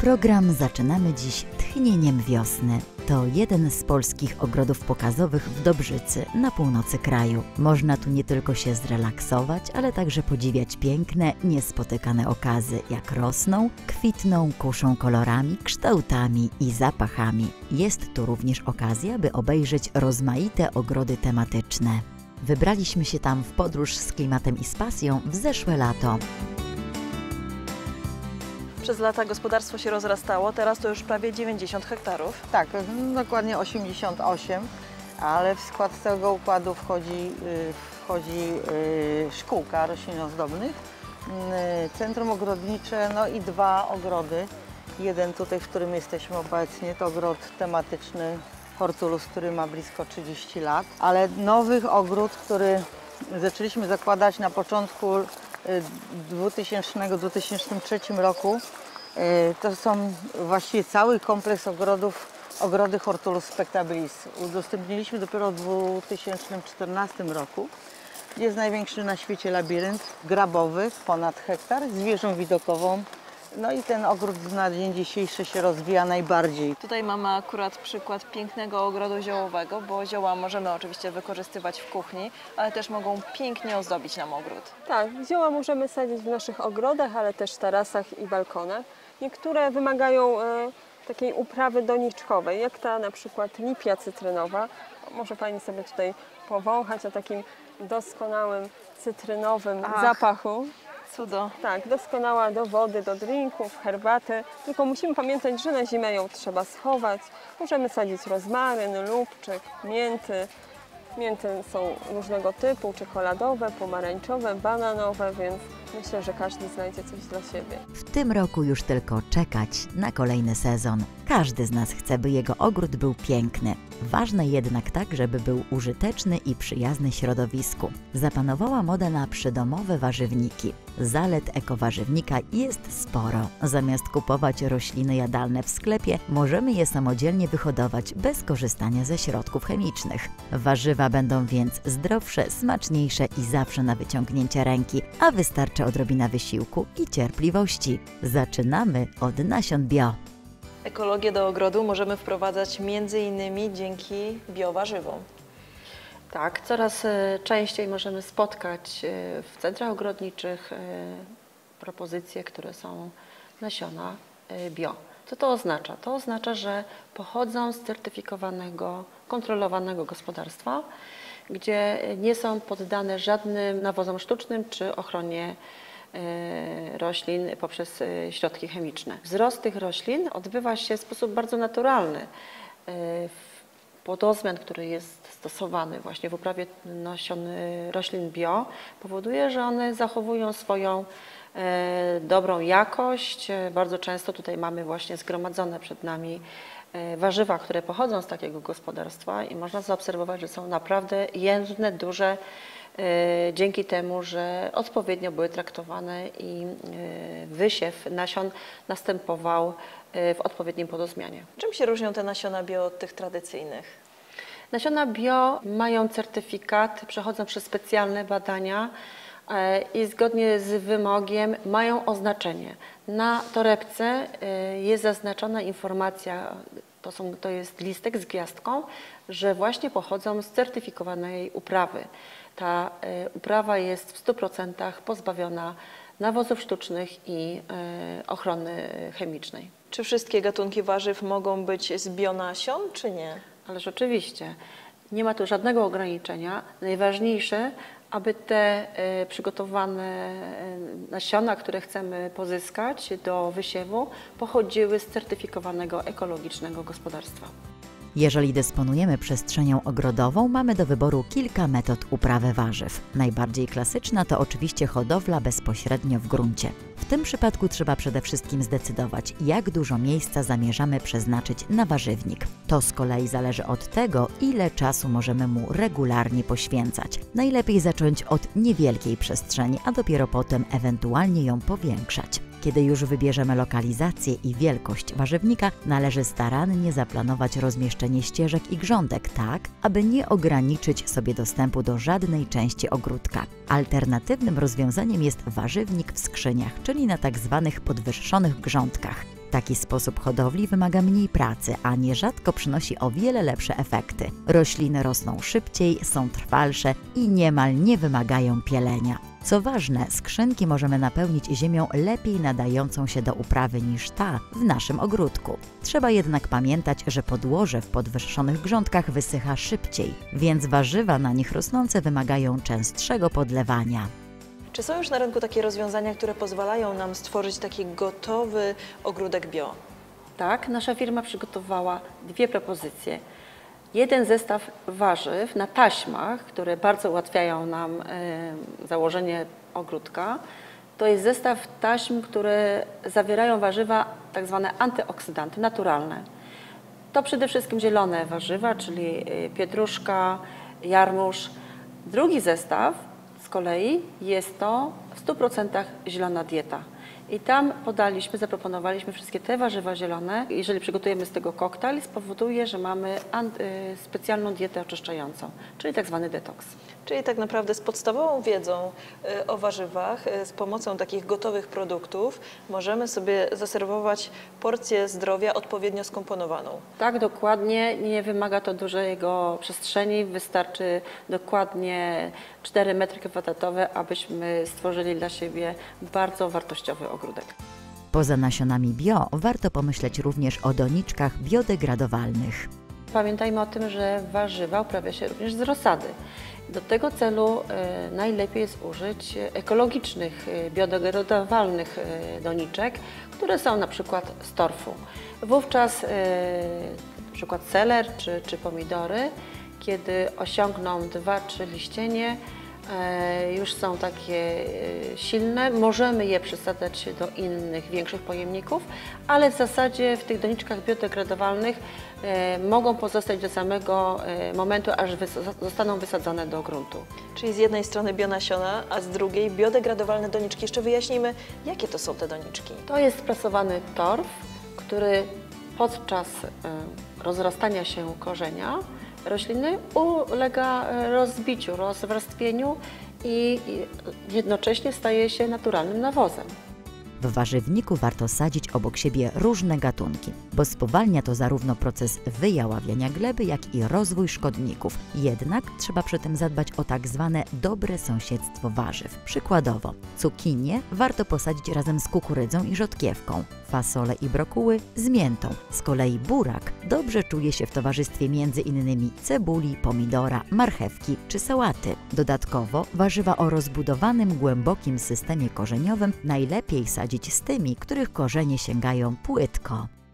Program zaczynamy dziś tchnieniem wiosny. To jeden z polskich ogrodów pokazowych w Dobrzycy, na północy kraju. Można tu nie tylko się zrelaksować, ale także podziwiać piękne, niespotykane okazy, jak rosną, kwitną, kuszą kolorami, kształtami i zapachami. Jest tu również okazja, by obejrzeć rozmaite ogrody tematyczne. Wybraliśmy się tam w podróż z klimatem i z pasją w zeszłe lato. Przez lata gospodarstwo się rozrastało, teraz to już prawie 90 hektarów. Tak, dokładnie 88, ale w skład tego układu wchodzi szkółka roślin ozdobnych, centrum ogrodnicze, no i dwa ogrody. Jeden tutaj, w którym jesteśmy obecnie, to ogród tematyczny Hortulus, który ma blisko 30 lat, ale nowych ogród, który zaczęliśmy zakładać na początku 2000-2003 roku, to są właściwie cały kompleks ogrodów, ogrody Hortulus spectabilis. Udostępniliśmy dopiero w 2014 roku. Jest największy na świecie labirynt grabowy, ponad hektar, z wieżą widokową. No i ten ogród na dzień dzisiejszy się rozwija najbardziej. Tutaj mamy akurat przykład pięknego ogrodu ziołowego, bo zioła możemy oczywiście wykorzystywać w kuchni, ale też mogą pięknie ozdobić nam ogród. Tak, zioła możemy sadzić w naszych ogrodach, ale też tarasach i balkonach. Niektóre wymagają takiej uprawy doniczkowej, jak ta na przykład lipia cytrynowa. Może Pani sobie tutaj powąchać o takim doskonałym cytrynowym zapachu. Cudo. Tak, doskonała do wody, do drinków, herbaty. Tylko musimy pamiętać, że na zimę ją trzeba schować. Możemy sadzić rozmaryn, lubczyk, mięty. Mięty są różnego typu, czekoladowe, pomarańczowe, bananowe, więc myślę, że każdy znajdzie coś dla siebie. W tym roku już tylko czekać na kolejny sezon. Każdy z nas chce, by jego ogród był piękny. Ważne jednak tak, żeby był użyteczny i przyjazny środowisku. Zapanowała moda na przydomowe warzywniki. Zalet ekowarzywnika jest sporo. Zamiast kupować rośliny jadalne w sklepie, możemy je samodzielnie wyhodować bez korzystania ze środków chemicznych. Warzywa będą więc zdrowsze, smaczniejsze i zawsze na wyciągnięcie ręki, a wystarczy odrobina wysiłku i cierpliwości. Zaczynamy od nasion bio. Ekologię do ogrodu możemy wprowadzać m.in. dzięki biowarzywom. Tak, coraz częściej możemy spotkać w centrach ogrodniczych propozycje, które są nasiona bio. Co to oznacza? To oznacza, że pochodzą z certyfikowanego, kontrolowanego gospodarstwa, gdzie nie są poddane żadnym nawozom sztucznym czy ochronie roślin poprzez środki chemiczne. Wzrost tych roślin odbywa się w sposób bardzo naturalny. Podozmian, który jest stosowany właśnie w uprawie nasion roślin bio, powoduje, że one zachowują swoją dobrą jakość. Bardzo często tutaj mamy właśnie zgromadzone przed nami warzywa, które pochodzą z takiego gospodarstwa i można zaobserwować, że są naprawdę jędrne, duże, dzięki temu, że odpowiednio były traktowane i wysiew nasion następował w odpowiednim podozmianie. Czym się różnią te nasiona bio od tych tradycyjnych? Nasiona bio mają certyfikat, przechodzą przez specjalne badania i zgodnie z wymogiem mają oznaczenie. Na torebce jest zaznaczona informacja, to jest listek z gwiazdką, że właśnie pochodzą z certyfikowanej uprawy. Ta uprawa jest w 100% pozbawiona nawozów sztucznych i ochrony chemicznej. Czy wszystkie gatunki warzyw mogą być z bionasion, czy nie? Ależ oczywiście. Nie ma tu żadnego ograniczenia. Najważniejsze, aby te przygotowane nasiona, które chcemy pozyskać do wysiewu, pochodziły z certyfikowanego ekologicznego gospodarstwa. Jeżeli dysponujemy przestrzenią ogrodową, mamy do wyboru kilka metod uprawy warzyw. Najbardziej klasyczna to oczywiście hodowla bezpośrednio w gruncie. W tym przypadku trzeba przede wszystkim zdecydować, jak dużo miejsca zamierzamy przeznaczyć na warzywnik. To z kolei zależy od tego, ile czasu możemy mu regularnie poświęcać. Najlepiej zacząć od niewielkiej przestrzeni, a dopiero potem ewentualnie ją powiększać. Kiedy już wybierzemy lokalizację i wielkość warzywnika, należy starannie zaplanować rozmieszczenie ścieżek i grządek tak, aby nie ograniczyć sobie dostępu do żadnej części ogródka. Alternatywnym rozwiązaniem jest warzywnik w skrzyniach, czyli na tak zwanych podwyższonych grządkach. Taki sposób hodowli wymaga mniej pracy, a nierzadko przynosi o wiele lepsze efekty. Rośliny rosną szybciej, są trwalsze i niemal nie wymagają pielenia. Co ważne, skrzynki możemy napełnić ziemią lepiej nadającą się do uprawy niż ta w naszym ogródku. Trzeba jednak pamiętać, że podłoże w podwyższonych grządkach wysycha szybciej, więc warzywa na nich rosnące wymagają częstszego podlewania. Czy są już na rynku takie rozwiązania, które pozwalają nam stworzyć taki gotowy ogródek bio? Tak, nasza firma przygotowała 2 propozycje. Jeden zestaw warzyw na taśmach, które bardzo ułatwiają nam założenie ogródka. To jest zestaw taśm, które zawierają warzywa tak zwane antyoksydanty, naturalne. To przede wszystkim zielone warzywa, czyli pietruszka, jarmuż. Drugi zestaw z kolei jest to w 100% zielona dieta. I tam zaproponowaliśmy wszystkie te warzywa zielone. Jeżeli przygotujemy z tego koktajl, spowoduje, że mamy specjalną dietę oczyszczającą, czyli tak zwany detoks. Czyli tak naprawdę z podstawową wiedzą o warzywach, z pomocą takich gotowych produktów możemy sobie zaserwować porcję zdrowia odpowiednio skomponowaną. Tak, dokładnie. Nie wymaga to dużego przestrzeni. Wystarczy dokładnie 4 m2, abyśmy stworzyli dla siebie bardzo wartościowy ogródek. Poza nasionami bio warto pomyśleć również o doniczkach biodegradowalnych. Pamiętajmy o tym, że warzywa uprawia się również z rozsady. Do tego celu najlepiej jest użyć ekologicznych, biodegradowalnych doniczek, które są na przykład z torfu. Wówczas na przykład seler czy pomidory, kiedy osiągną 2-3 liścienie, już są takie silne, możemy je przesadzać do innych, większych pojemników, ale w zasadzie w tych doniczkach biodegradowalnych mogą pozostać do samego momentu, aż zostaną wysadzone do gruntu. Czyli z jednej strony bionasiona, a z drugiej biodegradowalne doniczki. Jeszcze wyjaśnijmy, jakie to są te doniczki. To jest sprasowany torf, który podczas rozrastania się korzenia rośliny ulega rozbiciu, rozwarstwieniu i jednocześnie staje się naturalnym nawozem. W warzywniku warto sadzić obok siebie różne gatunki, bo spowalnia to zarówno proces wyjaławiania gleby, jak i rozwój szkodników. Jednak trzeba przy tym zadbać o tak zwane dobre sąsiedztwo warzyw. Przykładowo, cukinię warto posadzić razem z kukurydzą i rzodkiewką, fasole i brokuły z miętą. Z kolei burak dobrze czuje się w towarzystwie m.in. cebuli, pomidora, marchewki czy sałaty. Dodatkowo warzywa o rozbudowanym, głębokim systemie korzeniowym najlepiej sadzić z tymi, których korzenie sięgają płytko.